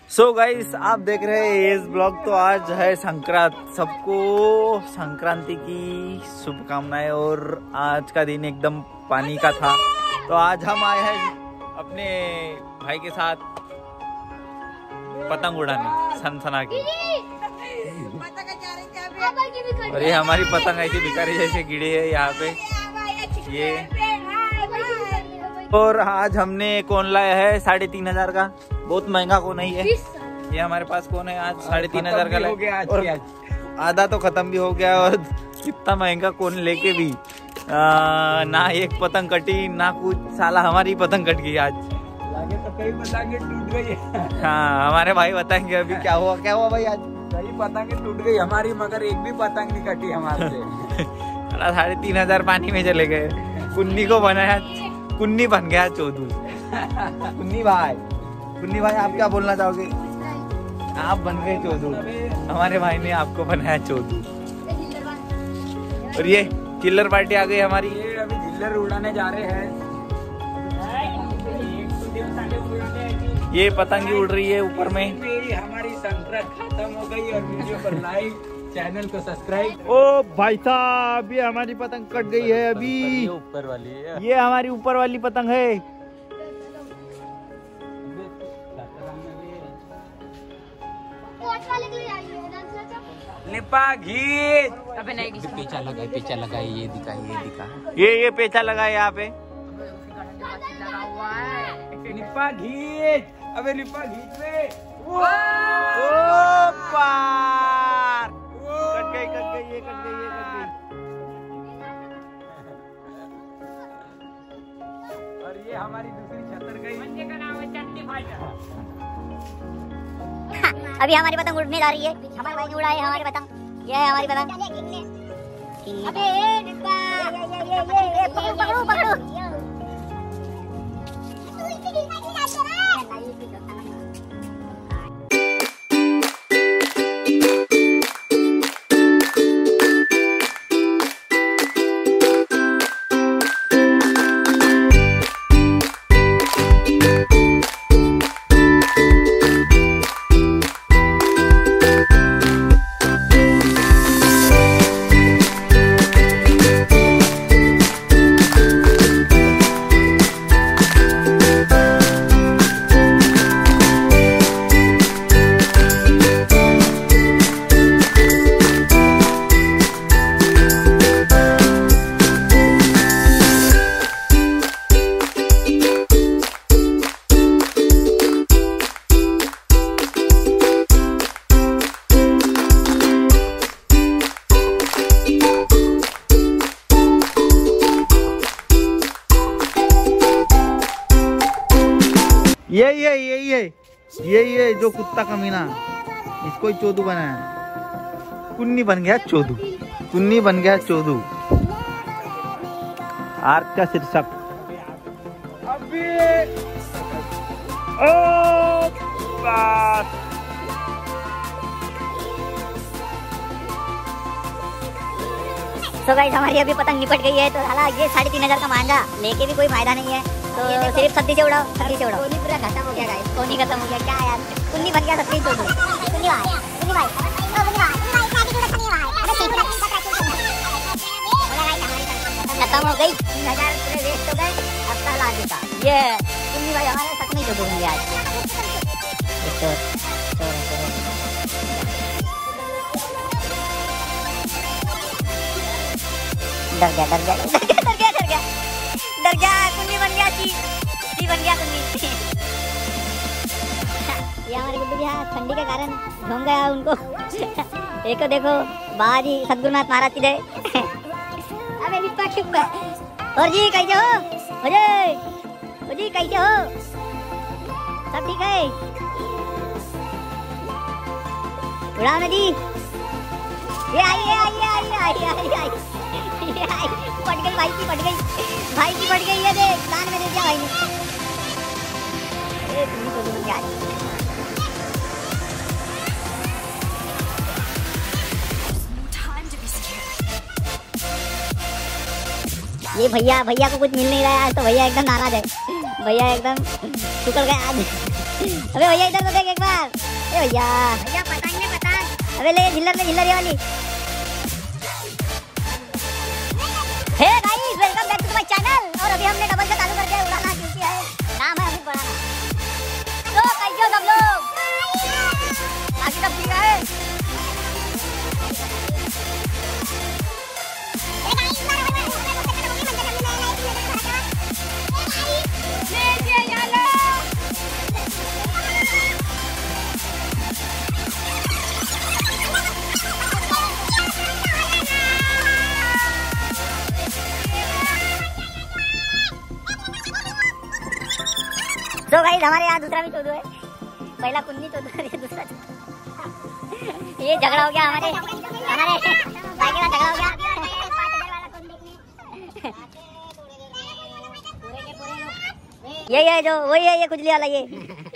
So guys आप देख रहे हैं ये ब्लॉग। तो आज है संक्रांत, सबको संक्रांति की शुभकामनाएं। और आज का दिन एकदम पानी का था, तो आज हम आए हैं अपने भाई के साथ पतंग उड़ाने सनसना की। और ये हमारी पतंग ऐसी भिखारी जैसे गिड़ी है यहाँ पे ये। और आज हमने कोन लाया है 3,500 का, बहुत महंगा कोन है ये हमारे पास कोन है आज 3,500 का लाया। और आधा तो खत्म भी हो गया, और इतना महंगा कोन लेके भी ना एक पतंग कटी ना कुछ। साला हमारी पतंग कट गई आज। लागे तो कई पतंगे टूट गई है। हाँ हमारे भाई बताएंगे अभी क्या हुआ भाई आज। कई पतंगे टूट गई हमारी, मगर एक भी पतंग नहीं कटी हमारे से। 3,500 पानी में चले गए। कुन्नी को बनाया, कुन्नी बन गया चोदू। कुन्नी भाई आप क्या बोलना चाहोगे? आप बन गए चोदू, हमारे भाई ने आपको बनाया चोदू। और ये चिल्लर पार्टी आ गई हमारी। ये अभी चिल्लर उड़ाने जा रहे हैं। ये पतंगी उड़ रही है ऊपर में। हमारी संक्रांत खत्म हो गई और वीडियो पर लाइक, चैनल को सब्सक्राइब। ओ भाई साहब ये हमारी पतंग कट गई है अभी। ऊपर वाली है, ये हमारी ऊपर वाली पतंग है। लिपा घीच। पेचा लगा ये दिखा ये पेचा लगा है यहाँ पे। लिपा घीच, अबे लिपा घीच में। पार कट गई ये कट गई। और ये हमारी दूसरी छतर गई। बच्चे का नाम है चट्टी फाइटर। अभी हमारी पतंग उड़ने जा रही है। हमारे भाई ने उड़ाई है हमारी पतंग। ये है हमारी पतंग। अबे डिब्बा ये पकड़ो। ये जो कुत्ता कमीना, इसको ही चोदू बनाया। कुन्नी बन गया चोदू। आर्ट का शीर्षक अभी तो गाइस हमारी अभी पतंग निपट गई है। तो साला ये 3,500 का महंगा लेके भी कोई फायदा नहीं है। तो सिर्फ सब्जी से उड़ाओ। कोनी पूरा खत्म हो गया गाइस। कोनी खत्म हो गया क्या यार। कुन्नी बन गया तो प्लीज चोदू। कुन्नी भाई खत्म हो गई। 3,000 पूरे वेस्ट हो गए। अब साला आगे का ये कुन्नी भाई हमारे सच में चोदू होंगे आज। डर गया कुन्नी बन गया। ची बन गया कुन्नी। ये हमारे गुड्डू जी ठंडी के कारण घूम गया उनको। एक तो देखो बाहर ही सदगुरुनाथ महाराज की जय। अबे लिपा चुप है। और जी कैसे हो? जी कैसे हो? सब ठीक है? उड़ाओ ना जी। ये आई। पट गई भाई की पट गई ये देख कान में दे दिया भाई ने। ये भैया को कुछ मिल नहीं रहा है आज। तो भैया एकदम नाराज है। भैया एकदम शुक्र गए आज। अबे भैया इधर तो देख एक बार। भैया भैया पतंग ने पतंग। अबे ले झिल्लर ये वाली। Hey guys welcome back to my channel. और अभी हमने डबल से चालू कर दिया उड़ाना क्योंकि है नाम है अभी बढ़ाना। तो कैसे हो सब लोग? बाकी सब ठीक है? तो गाइस हमारे यहाँ दूसरा भी चोदू है। पहला कुन्नी चोदू है, दूसरा ये झगड़ा हो गया हमारे भाई के साथ झगड़ा हो गया। ये जो वही है ये खुजली वाला ये।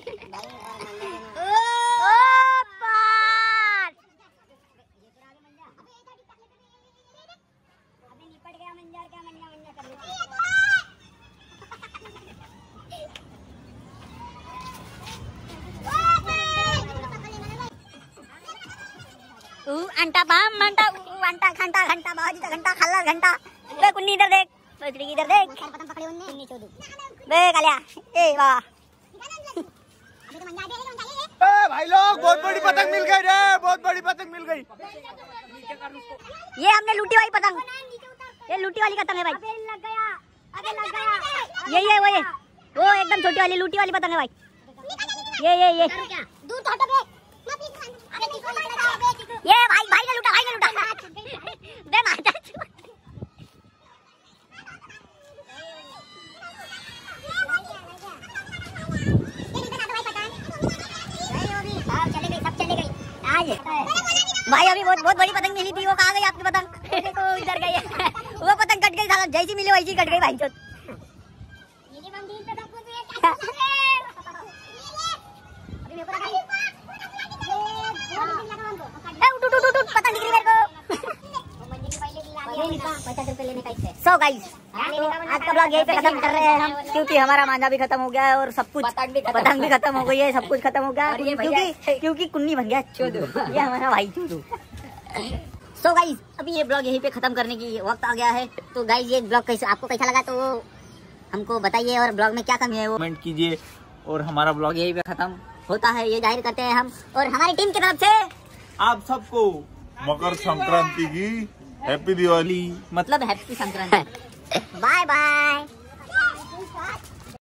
अंटा बाम अंटा अंटा घंटा घंटा बाजी घंटा खल्ला घंटा। बे कुन्नी इधर देख, सोचड़ी इधर देख। पतंग पकड़े उन्ने कुन्नी चोदू। बे कालिया ए वाह। ए भाई लोग बहुत बड़ी पतंग मिल गई रे, बहुत बड़ी पतंग मिल गई। ये हमने लूटी वाली पतंग, ये लूटी वाली पतंग है भाई। अबे लग गया, अबे लग गया। यही है वो एकदम छोटी वाली लूटी वाली पतंग है भाई। ये दूर तो हटो बे। ये भाई ने लूटा बे माता। भाई अभी बहुत बड़ी पतंग मिली थी, वो कहाँ गई आपकी पतंग? देखो इधर गई है। वो पतंग कट गई साला, जैसी मिली वैसी कट गई भाई चोद। पतंग दिख रही मेरे को। So guys, आज का ब्लॉग यहीं पे खत्म कर रहे हैं हम, क्योंकि हमारा मांझा भी खत्म हो गया है और सब कुछ पतंग भी खत्म हो गई है, सब कुछ खत्म हो गया क्योंकि कुन्नी बन गया चोदू। ये हमारा भाई चोदू। So guys, अभी ये ब्लॉग यहीं पे खत्म करने की वक्त आ गया है। तो गाइस ये ब्लॉग आपको कैसा लगा तो हमको बताइए, और ब्लॉग में क्या कमी है वो कमेंट कीजिए। और हमारा ब्लॉग यहीं पे खत्म होता है, ये जाहिर करते हैं हम। और हमारी टीम की तरफ से आप सबको मकर संक्रांति की हैप्पी दिवाली, मतलब हैप्पी संक्रांति। Bye bye.